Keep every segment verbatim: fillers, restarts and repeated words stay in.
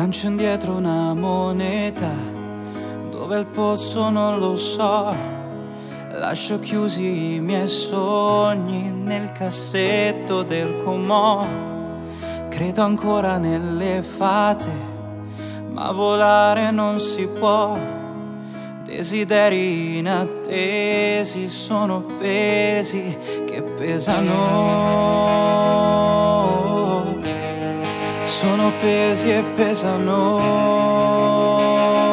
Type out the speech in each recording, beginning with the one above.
Lancio indietro una moneta, dove il pozzo non lo so. Lascio chiusi i miei sogni nel cassetto del comò. Credo ancora nelle fate, ma volare non si può. Desideri inattesi sono pesi che pesano. Sono pesi e pesano.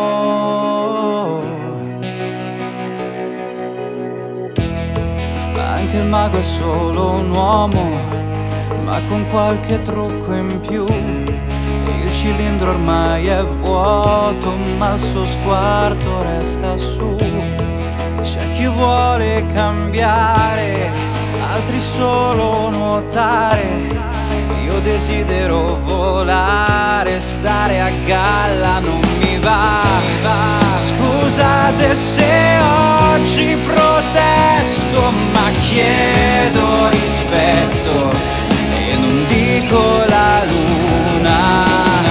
Anche il mago è solo un uomo, ma con qualche trucco in più. Il cilindro ormai è vuoto, ma il suo sguardo resta su. C'è chi vuole cambiare, altri solo nuotare. Io desidero volare, stare a galla non mi va. Scusate se oggi protesto, ma chiedo rispetto e non dico la luna.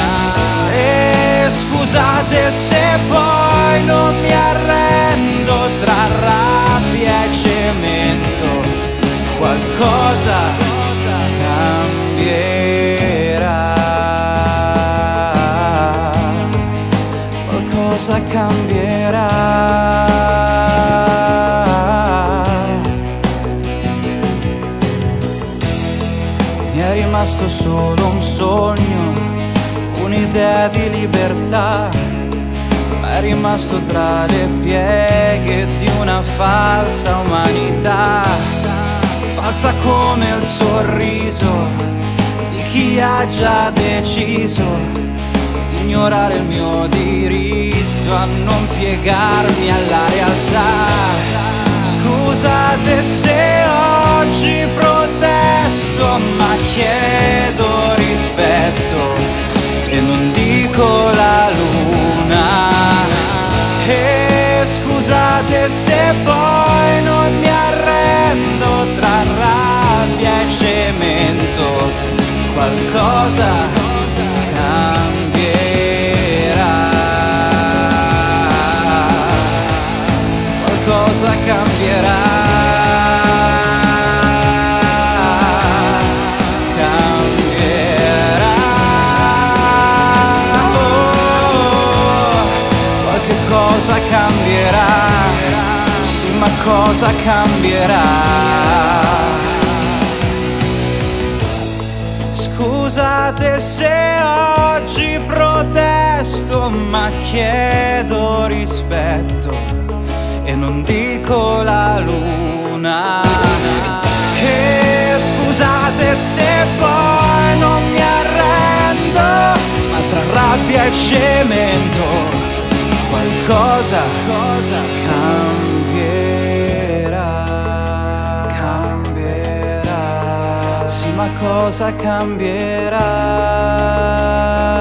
E scusate se poi non mi arrendo, tra rabbia e cemento qualcosa cambierà, qualcosa cambierà. Mi è rimasto solo un sogno, un'idea di libertà, ma è rimasto tra le pieghe di una falsa umanità. Falsa come il sorriso di chi ha già deciso di ignorare il mio diritto a non piegarmi alla realtà. Scusate se oggi protesto, ma chiedo rispetto e non dico la luna. E scusate se poi non mi arrendo, tra rabbia e cemento qualcosa cambierà, qualcosa cambierà, cambierà. Oh, qualche cosa cambierà, sì, ma cosa cambierà? Scusate se oggi protesto, ma chiedo rispetto e non dico la luna. E scusate se poi non mi arrendo, ma tra rabbia e cemento qualcosa cosa cambierà, cambierà. Sì, ma cosa cambierà?